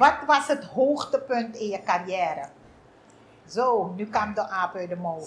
Wat was het hoogtepunt in je carrière? Zo, nu kwam de aap uit de mouw.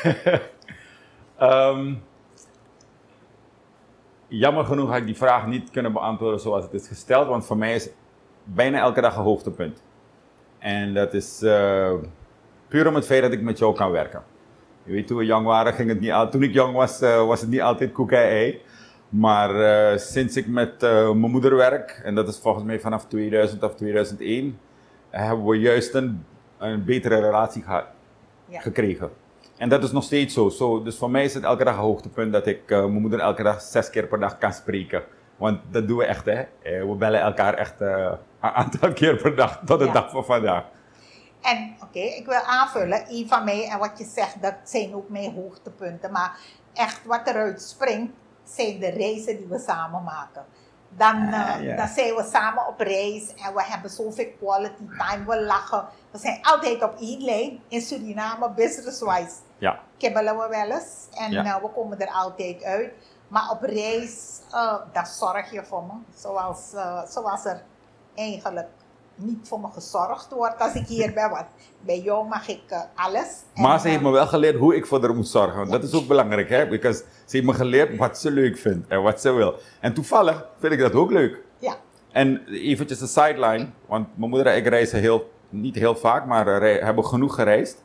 Jammer genoeg had ik die vraag niet kunnen beantwoorden zoals het is gesteld, want voor mij is bijna elke dag een hoogtepunt. En dat is puur om het feit dat ik met jou kan werken. Je weet, toen we jong waren, ging het niet altijd. Toen ik jong was, was het niet altijd koek en ei. Maar sinds ik met mijn moeder werk, en dat is volgens mij vanaf 2000 of 2001, hebben we juist een betere relatie gekregen. En dat is nog steeds zo. Dus voor mij is het elke dag een hoogtepunt dat ik mijn moeder elke dag 6 keer per dag kan spreken. Want dat doen we echt, hè. We bellen elkaar echt een aantal keer per dag tot de dag van vandaag. En oké, ik wil aanvullen, een van mij en wat je zegt, dat zijn ook mijn hoogtepunten. Maar echt wat eruit springt, zijn de reizen die we samen maken. Dan zijn we samen op reis en we hebben zoveel quality time, we lachen. We zijn altijd op één lijn in Suriname, business-wise. Ja. Kibbelen we wel eens en we komen er altijd uit. Maar op reis, daar zorg je voor me. Zoals er eigenlijk niet voor me gezorgd wordt als ik hier ben. Want bij jou mag ik alles. Maar ze heeft me wel geleerd hoe ik voor haar moet zorgen. Want dat is ook belangrijk, hè? Want ze heeft me geleerd wat ze leuk vindt en wat ze wil. En toevallig vind ik dat ook leuk. Ja. En eventjes een sideline, want mijn moeder en ik reizen niet heel vaak, maar hebben genoeg gereisd.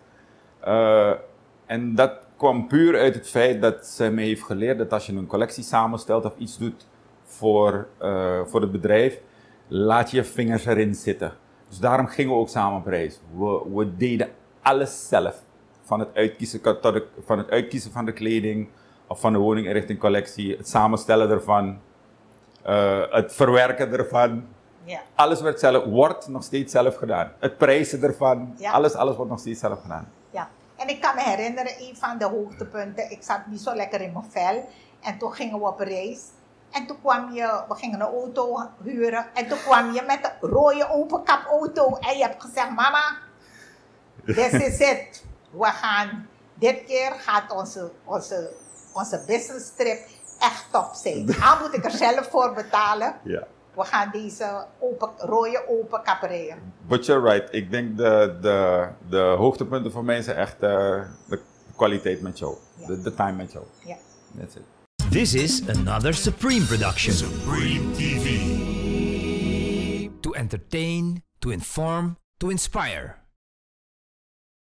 En dat kwam puur uit het feit dat ze me heeft geleerd dat als je een collectie samenstelt of iets doet voor het bedrijf, laat je vingers erin zitten. Dus daarom gingen we ook samen op reis. We deden alles zelf. Van het uitkiezen van de kleding, of van de woninginrichtingcollectie, het samenstellen ervan, het verwerken ervan. Ja. Alles wordt nog steeds zelf gedaan. Het prijzen ervan, alles wordt nog steeds zelf gedaan. Ja, en ik kan me herinneren, een van de hoogtepunten, ik zat niet zo lekker in mijn vel. En toen gingen we op reis. En toen we gingen een auto huren. En toen kwam je met een rode openkap auto. En je hebt gezegd, mama, this is it. Dit keer gaat onze business trip echt top zijn. Daar moet ik er zelf voor betalen. Ja. We gaan deze rode openkap rijden. But you're right. Ik denk de hoogtepunten voor mij zijn echt de kwaliteit met jou. De time met jou. Ja. That's it. This is another Supreme production. Supreme TV. To entertain, to inform, to inspire.